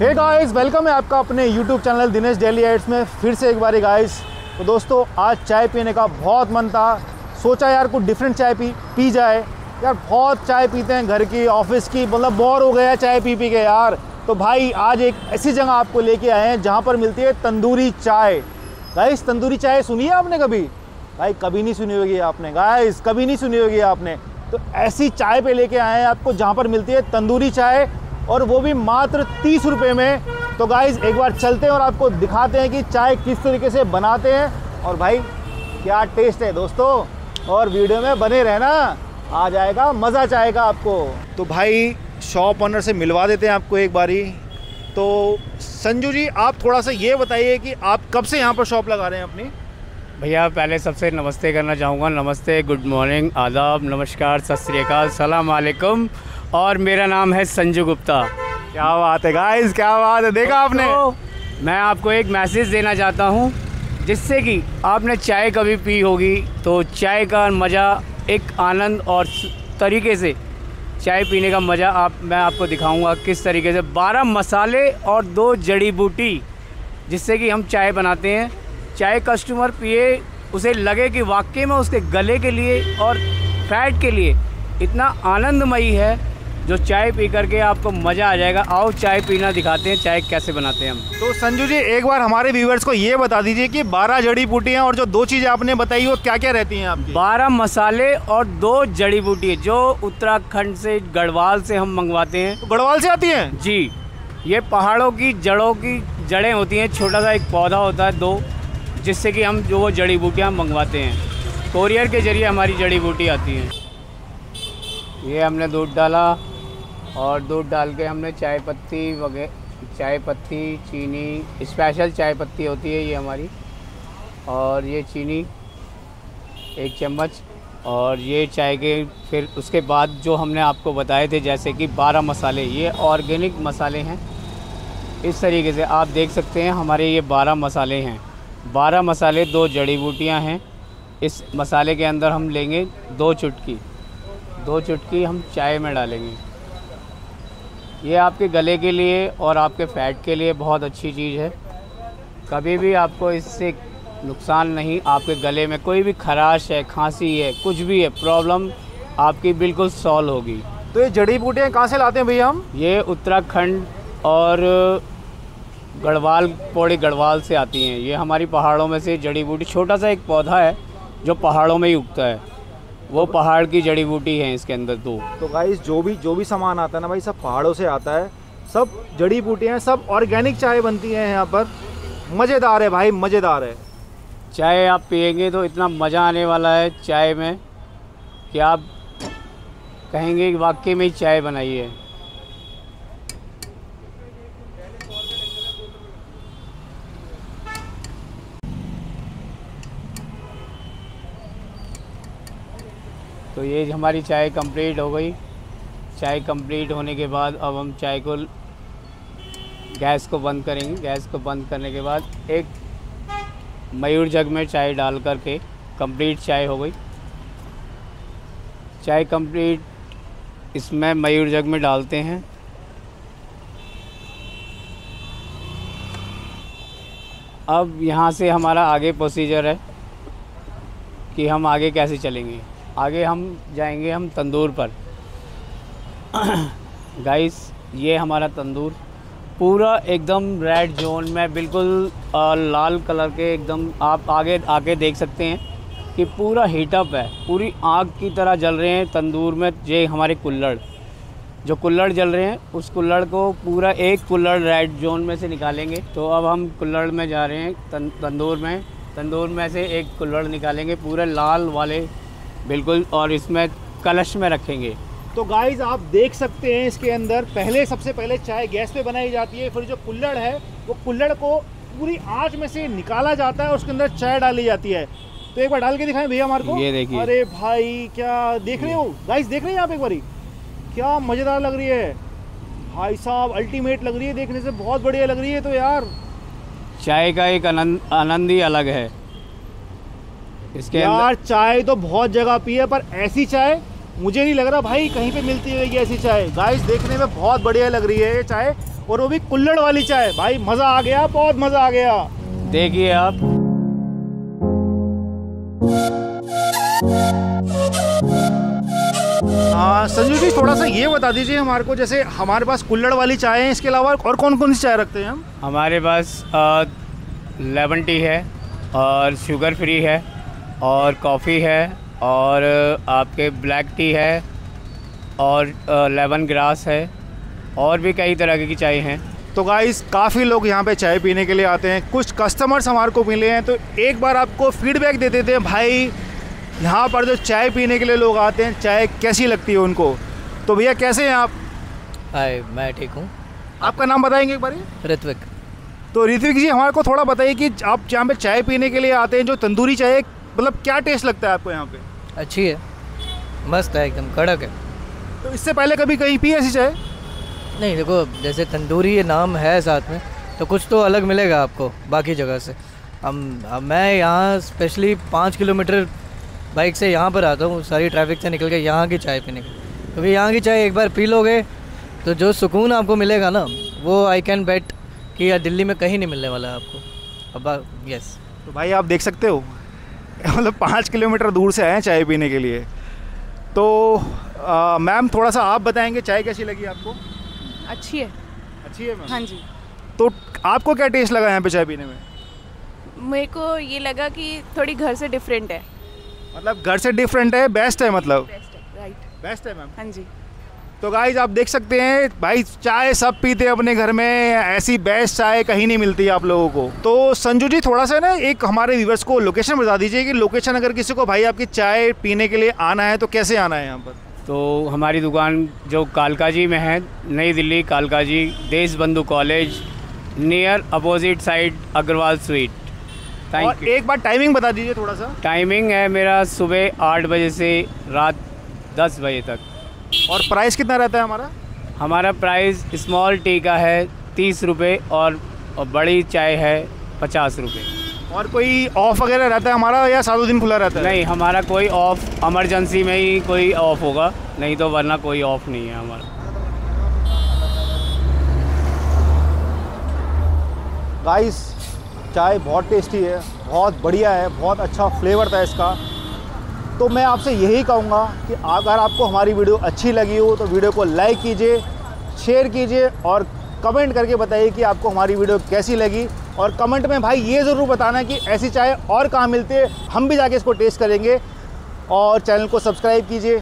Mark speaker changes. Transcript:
Speaker 1: Hey guys, welcome है आपका अपने YouTube channel Dinesh daily ads में फिर से एक बारी गाइस। तो दोस्तों, आज चाय पीने का बहुत मन था। सोचा यार कुछ डिफरेंट चाय पी जाए। यार बहुत चाय पीते हैं, घर की, ऑफिस की, मतलब बोर हो गया चाय पी के यार। तो भाई आज एक ऐसी जगह आपको लेके आए हैं जहाँ पर मिलती है तंदूरी चाय। गाइस, तंदूरी चाय सुनी है आपने कभी? भाई कभी नहीं सुनी होगी आपने, गाइस कभी नहीं सुनी होगी आपने। तो ऐसी चाय पे लेके आए हैं आपको जहाँ पर मिलती है तंदूरी चाय, और वो भी मात्र 30 रुपये में। तो गाइस एक बार चलते हैं और आपको दिखाते हैं कि चाय किस तरीके से बनाते हैं और भाई क्या टेस्ट है दोस्तों। और वीडियो में बने रहना, आ जाएगा मज़ा चाय का आपको। तो भाई शॉप ओनर से मिलवा देते हैं आपको एक बारी। तो संजू जी, आप थोड़ा सा ये बताइए कि आप कब से यहाँ पर शॉप लगा रहे हैं अपनी?
Speaker 2: भैया पहले सबसे नमस्ते करना चाहूँगा। नमस्ते, गुड मॉर्निंग, आदाब, नमस्कार, सत श्री अकाल, सलाम वालेकुम। और मेरा नाम है संजू गुप्ता।
Speaker 1: क्या बात है गाइस, क्या बात है, देखा आपने।
Speaker 2: तो मैं आपको एक मैसेज देना चाहता हूँ, जिससे कि आपने चाय कभी पी होगी तो चाय का मज़ा, एक आनंद और तरीके से चाय पीने का मज़ा मैं आपको दिखाऊंगा किस तरीके से 12 मसाले और 2 जड़ी बूटी जिससे कि हम चाय बनाते हैं। चाय कस्टमर पिए, उसे लगे कि वाकई में उसके गले के लिए और फैट के लिए इतना आनंदमयी है, जो चाय पी करके आपको मज़ा आ जाएगा। आओ चाय पीना दिखाते हैं, चाय कैसे बनाते हैं हम।
Speaker 1: तो संजू जी, एक बार हमारे व्यूअर्स को ये बता दीजिए कि 12 जड़ी बूटियाँ और जो 2 चीज़ें आपने बताई वो क्या क्या रहती हैं आपकी?
Speaker 2: 12 मसाले और 2 जड़ी बूटी जो उत्तराखंड से, गढ़वाल से हम मंगवाते हैं।
Speaker 1: तो गढ़वाल से आती हैं
Speaker 2: जी। ये पहाड़ों की जड़ों की जड़ें होती हैं, छोटा सा एक पौधा होता है 2, जिससे कि हम जो वो जड़ी बूटियाँ मंगवाते हैं। कोरियर के ज़रिए हमारी जड़ी बूटी आती हैं। ये हमने दूध डाला और दूध डाल के हमने चाय पत्ती वगैरह, चाय पत्ती, चीनी, स्पेशल चाय पत्ती होती है ये हमारी, और ये चीनी 1 चम्मच, और ये चाय के फिर उसके बाद जो हमने आपको बताए थे जैसे कि 12 मसाले, ये ऑर्गेनिक मसाले हैं। इस तरीके से आप देख सकते हैं हमारे ये 12 मसाले हैं। 12 मसाले, 2 जड़ी बूटियाँ हैं। इस मसाले के अंदर हम लेंगे 2 चुटकी हम चाय में डालेंगे। ये आपके गले के लिए और आपके फैट के लिए बहुत अच्छी चीज़ है। कभी भी आपको इससे नुकसान नहीं। आपके गले में कोई भी खराश है, खांसी है, कुछ भी है, प्रॉब्लम आपकी बिल्कुल सॉल्व होगी।
Speaker 1: तो ये जड़ी बूटियाँ कहाँ से लाते हैं भैया हम? ये
Speaker 2: उत्तराखंड और गढ़वाल, पौड़ी गढ़वाल से आती हैं। ये हमारी पहाड़ों में से जड़ी बूटी, छोटा सा एक पौधा है जो पहाड़ों में ही उगता है, वो पहाड़ की जड़ी बूटी है इसके अंदर 2।
Speaker 1: तो गाइस जो भी सामान आता है ना भाई, सब पहाड़ों से आता है, सब जड़ी बूटियाँ, सब ऑर्गेनिक चाय बनती है यहाँ पर। मज़ेदार है भाई, मज़ेदार है।
Speaker 2: चाय आप पिएंगे तो इतना मज़ा आने वाला है चाय में कि आप कहेंगे कि वाकई में ही चाय बनाई है। तो ये हमारी चाय कंप्लीट हो गई। चाय कंप्लीट होने के बाद अब हम चाय को, गैस को बंद करेंगे। गैस को बंद करने के बाद एक मयूर जग में चाय डाल करके कंप्लीट चाय हो गई। चाय कंप्लीट इसमें मयूर जग में डालते हैं। अब यहाँ से हमारा आगे प्रोसीजर है कि हम आगे कैसे चलेंगे। आगे हम जाएंगे हम तंदूर पर। गाइस, ये हमारा तंदूर पूरा एकदम रेड जोन में, बिल्कुल लाल कलर के एकदम, आप आगे आके देख सकते हैं कि पूरा हीटअप है, पूरी आग की तरह जल रहे हैं तंदूर में। ये हमारे कुल्हड़, जो कुल्हड़ जल रहे हैं, उस कुल्हड़ को पूरा एक कुल्हड़ रेड जोन में से निकालेंगे। तो अब हम कुल्हड़ में जा रहे हैं, तंदूर में से एक कुल्हड़ निकालेंगे पूरे लाल वाले बिल्कुल, और इसमें कलश में रखेंगे।
Speaker 1: तो गाइस आप देख सकते हैं इसके अंदर सबसे पहले चाय गैस पे बनाई जाती है, फिर जो कुल्हड़ है वो कुल्हड़ को पूरी आंच में से निकाला जाता है और उसके अंदर चाय डाली जाती है। तो एक बार डाल के दिखाएं भैया हमारे को।
Speaker 2: ये देखिए।
Speaker 1: अरे भाई क्या देख रहे हो गाइस, देख रहे हैं आप एक बारी, क्या मज़ेदार लग रही है भाई साहब, अल्टीमेट लग रही है, देखने से बहुत बढ़िया लग रही है। तो यार
Speaker 2: चाय का एक आनंद ही अलग है इसके
Speaker 1: यार। चाय तो बहुत जगह पी है, पर ऐसी चाय मुझे नहीं लग रहा भाई कहीं पे मिलती होगी ऐसी चाय। गाइस देखने में बहुत बढ़िया लग रही है ये चाय, और वो भी कुल्हड़ वाली चाय। भाई मज़ा आ गया, बहुत मज़ा आ गया।
Speaker 2: देखिए आप।
Speaker 1: हाँ संजू जी, थोड़ा सा ये बता दीजिए हमारे को, जैसे हमारे पास कुल्हड़ वाली चाय है, इसके अलावा और कौन कौन सी चाय रखते हैं हम?
Speaker 2: हमारे पास लेमन टी है और शुगर फ्री है और कॉफ़ी है और आपके ब्लैक टी है और लेमन ग्रास है और भी कई तरह की चाय हैं।
Speaker 1: तो गाइस काफ़ी लोग यहाँ पे चाय पीने के लिए आते हैं। कुछ कस्टमर्स हमारे को मिले हैं, तो एक बार आपको फीडबैक दे देते हैं भाई यहाँ पर जो चाय पीने के लिए लोग आते हैं चाय कैसी लगती है उनको। तो भैया कैसे हैं आप?
Speaker 3: हाय, मैं ठीक हूँ।
Speaker 1: आपका नाम बताएंगे एक बार?
Speaker 3: ऋत्विक।
Speaker 1: तो ऋत्विक जी, हमारे को थोड़ा बताइए कि आप यहाँ पे चाय पीने के लिए आते हैं, जो तंदूरी चाय, मतलब क्या टेस्ट लगता है आपको यहाँ पे?
Speaker 3: अच्छी है, मस्त है, एकदम कड़क है।
Speaker 1: तो इससे पहले कभी कहीं पी ऐसी चाय?
Speaker 3: नहीं, देखो जैसे तंदूरी ये नाम है साथ में, तो कुछ तो अलग मिलेगा आपको बाकी जगह से। मैं यहाँ स्पेशली 5 किलोमीटर बाइक से यहाँ पर आता हूँ, सारी ट्रैफिक से निकल के यहाँ की चाय पीने की, क्योंकि यहाँ की चाय एक बार पी लोगे तो जो सुकून आपको मिलेगा ना, वो आई कैन बेट कि यार दिल्ली में कहीं नहीं मिलने वाला है आपको। अब यस।
Speaker 1: तो भाई आप देख सकते हो मतलब 5 किलोमीटर दूर से आए हैं चाय पीने के लिए। तो मैम थोड़ा सा आप बताएंगे चाय कैसी लगी आपको?
Speaker 4: अच्छी है।
Speaker 1: अच्छी है मैम?
Speaker 4: हाँ जी।
Speaker 1: तो आपको क्या टेस्ट लगा यहाँ पे चाय पीने में?
Speaker 4: मेरे को ये लगा कि थोड़ी घर से डिफरेंट है।
Speaker 1: मतलब घर से डिफरेंट है, बेस्ट है, मतलब
Speaker 4: बेस्ट है, राइट।
Speaker 1: बेस्ट है मैम।
Speaker 4: हाँ जी।
Speaker 1: तो गाइज आप देख सकते हैं भाई, चाय सब पीते हैं अपने घर में, ऐसी बेस्ट चाय कहीं नहीं मिलती आप लोगों को। तो संजू जी थोड़ा सा ना एक हमारे व्यूवर्स को लोकेशन बता दीजिए कि लोकेशन अगर किसी को भाई आपकी चाय पीने के लिए आना है तो कैसे आना है यहाँ पर?
Speaker 2: तो हमारी दुकान जो कालकाजी में है, नई Delhi Kalkaji, Desh Bandhu college near opposite side Agarwal sweet.
Speaker 1: और एक बार टाइमिंग बता दीजिए थोड़ा सा।
Speaker 2: टाइमिंग है मेरा सुबह 8 बजे से रात 10 बजे तक।
Speaker 1: और प्राइस कितना रहता है हमारा?
Speaker 2: हमारा प्राइस स्मॉल टी का है 30 रुपये और बड़ी चाय है 50 रुपये।
Speaker 1: और कोई ऑफ वगैरह रहता है हमारा या सातों दिन खुला रहता है?
Speaker 2: नहीं, हमारा कोई ऑफ, इमरजेंसी में ही कोई ऑफ होगा, नहीं तो वरना कोई ऑफ नहीं है हमारा।
Speaker 1: गाइस चाय बहुत टेस्टी है, बहुत बढ़िया है, बहुत अच्छा फ्लेवर था इसका। तो मैं आपसे यही कहूँगा कि अगर आपको हमारी वीडियो अच्छी लगी हो तो वीडियो को लाइक कीजिए, शेयर कीजिए और कमेंट करके बताइए कि आपको हमारी वीडियो कैसी लगी। और कमेंट में भाई ये ज़रूर बताना कि ऐसी चाय और कहाँ मिलती है, हम भी जाके इसको टेस्ट करेंगे। और चैनल को सब्सक्राइब कीजिए।